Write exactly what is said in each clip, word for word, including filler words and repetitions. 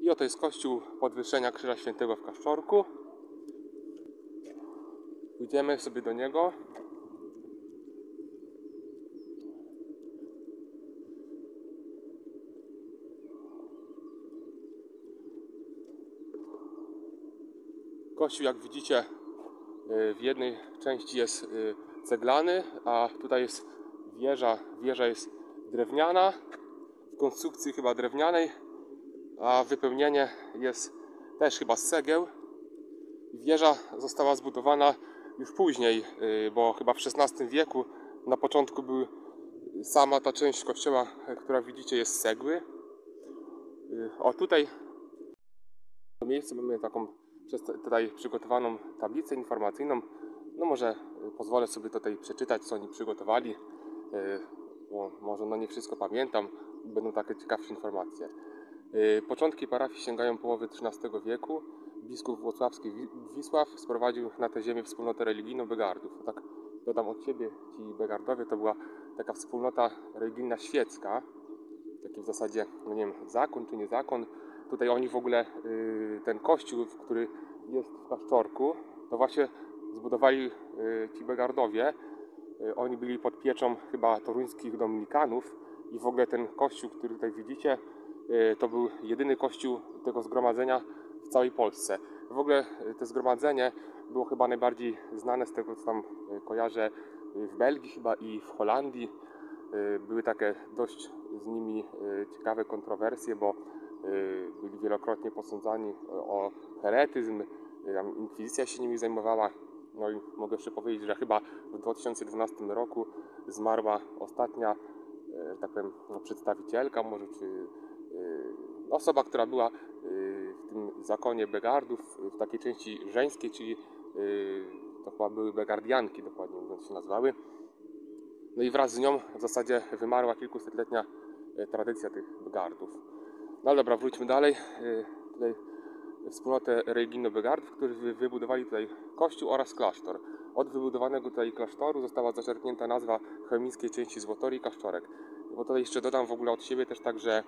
I oto jest kościół Podwyższenia Krzyża Świętego w Kaszczorku. Idziemy sobie do niego. Kościół, jak widzicie, w jednej części jest ceglany, a tutaj jest wieża. Wieża jest drewniana, w konstrukcji chyba drewnianej, a wypełnienie jest też chyba z cegieł. Wieża została zbudowana już później, bo chyba w szesnastym wieku. Na początku był sama ta część kościoła, która widzicie, jest z cegły. O, tutaj w miejscu mamy taką tutaj przygotowaną tablicę informacyjną. No może pozwolę sobie tutaj przeczytać, co oni przygotowali, bo może no nie wszystko pamiętam, będą takie ciekawsze informacje. Początki parafii sięgają połowy trzynastego wieku. Biskup włocławski Wisław sprowadził na tę ziemię wspólnotę religijną Begardów. Tak dodam od siebie, ci Begardowie to była taka wspólnota religijna świecka, taki w zasadzie, no nie wiem, zakon czy nie zakon. Tutaj oni w ogóle, ten kościół, który jest w Kaszczorku, to właśnie zbudowali ci Begardowie. Oni byli pod pieczą chyba toruńskich dominikanów i w ogóle ten kościół, który tutaj widzicie, to był jedyny kościół tego zgromadzenia w całej Polsce. W ogóle to zgromadzenie było chyba najbardziej znane z tego, co tam kojarzę, w Belgii chyba i w Holandii. Były takie dość z nimi ciekawe kontrowersje, bo byli wielokrotnie posądzani o heretyzm, inkwizycja się nimi zajmowała. No i mogę jeszcze powiedzieć, że chyba w dwa tysiące dwunastym roku zmarła ostatnia, tak powiem, no, przedstawicielka, może czy osoba, która była w tym zakonie Begardów, w takiej części żeńskiej, czyli to chyba były Begardianki, dokładnie mówiąc się nazywały. No i wraz z nią w zasadzie wymarła kilkusetletnia tradycja tych Begardów. No ale dobra, wróćmy dalej. Tutaj wspólnotę religijną Begardów, którzy wybudowali tutaj kościół oraz klasztor. Od wybudowanego tutaj klasztoru została zaczerpnięta nazwa chemickiej części Złotorii Kaszczorek. Bo tutaj jeszcze dodam w ogóle od siebie też tak, że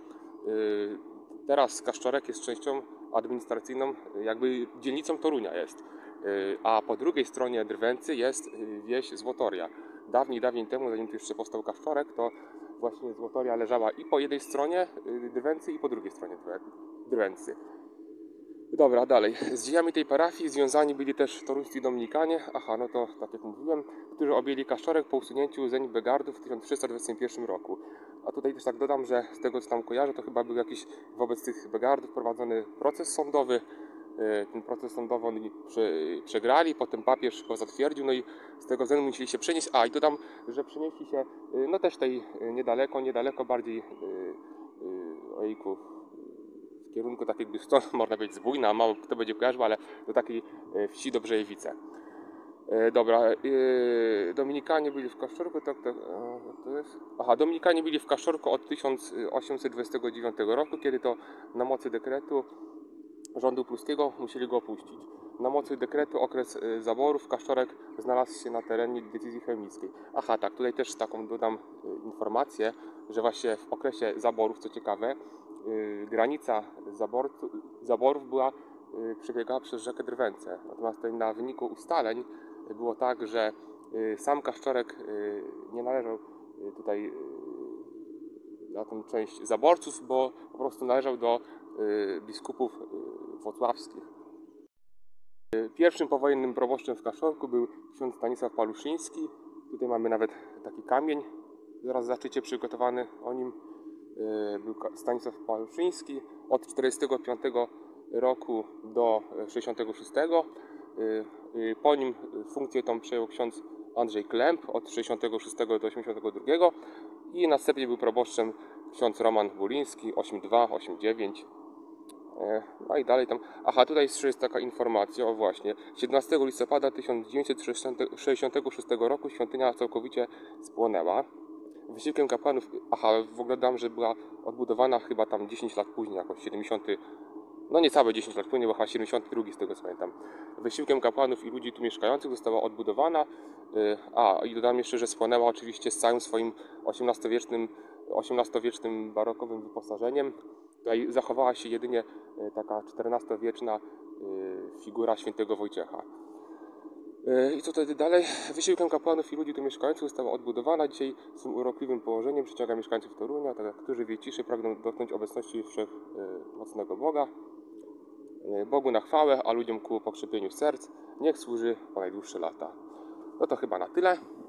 teraz Kaszczorek jest częścią administracyjną, jakby dzielnicą Torunia jest. A po drugiej stronie Drwęcy jest wieś Złotoria. Dawniej, dawniej temu, zanim tu jeszcze powstał Kaszczorek, to właśnie Złotoria leżała i po jednej stronie Drwęcy, i po drugiej stronie Drwęcy. Dobra, dalej. Z dziejami tej parafii związani byli też toruńscy dominikanie, aha, no to tak jak mówiłem, którzy objęli Kaszczorek po usunięciu zeń Begardów w tysiąc trzysta dwudziestym pierwszym roku. A tutaj też tak dodam, że z tego co tam kojarzę, to chyba był jakiś wobec tych Begardów prowadzony proces sądowy. Ten proces sądowy oni przegrali, potem papież go zatwierdził, no i z tego względu musieli się przenieść. A i dodam, że przenieśli się no też tutaj niedaleko, niedaleko bardziej ojku, w kierunku tak jakby stąd można powiedzieć Zbójna, mało kto będzie kojarzył, ale do takiej wsi Dobrzejewice. Dobra, Dominikanie byli w Kaszczorku, tak, tak, to jest. Aha, Dominikanie byli w Kaszczorku od tysiąc osiemset dwudziestego dziewiątego roku, kiedy to na mocy dekretu rządu pruskiego musieli go opuścić. Na mocy dekretu okres zaborów Kaszczorek znalazł się na terenie decyzji chemickiej. Aha, tak, tutaj też taką dodam informację, że właśnie w okresie zaborów, co ciekawe, granica zaborców, zaborów była, przebiegała przez rzekę Drwęcę. Natomiast tutaj na wyniku ustaleń było tak, że sam Kaszczorek nie należał tutaj na tą część zaborców, bo po prostu należał do biskupów włocławskich. Pierwszym powojennym proboszczem w Kaszczorku był ksiądz Stanisław Paluszyński. Tutaj mamy nawet taki kamień, zaraz zobaczycie, przygotowany o nim. Był Stanisław Paluszyński od czterdziestego piątego roku do sześćdziesiątego szóstego. Po nim funkcję tą przejął ksiądz Andrzej Klemp od sześćdziesiątego szóstego do osiemdziesiątego drugiego i następnie był proboszczem ksiądz Roman Buliński osiemdziesiąt dwa osiemdziesiąt dziewięć. No i dalej tam. Aha, tutaj jest taka informacja, o właśnie. siedemnastego listopada tysiąc dziewięćset sześćdziesiątego szóstego roku świątynia całkowicie spłonęła. Wysiłkiem kapłanów, aha, w ogóle dam, że była odbudowana chyba tam dziesięć lat później, jakoś siedemdziesiąty, no niecałe dziesięć lat później, bo chyba siedemdziesiąty drugi z tego co pamiętam. Wysiłkiem kapłanów i ludzi tu mieszkających została odbudowana, a i dodam jeszcze, że spłonęła oczywiście z całym swoim osiemnastowiecznym, osiemnastowiecznym barokowym wyposażeniem. Tutaj zachowała się jedynie taka czternastowieczna figura świętego Wojciecha. I co wtedy dalej? Wysiłkiem kapłanów i ludzi tu mieszkających została odbudowana. Dzisiaj swym urokliwym położeniem przyciąga mieszkańców Torunia, tak jak którzy w jej ciszy pragną dotknąć obecności wszechmocnego Boga. Bogu na chwałę, a ludziom ku pokrzepieniu serc. Niech służy po najdłuższe lata. No to chyba na tyle.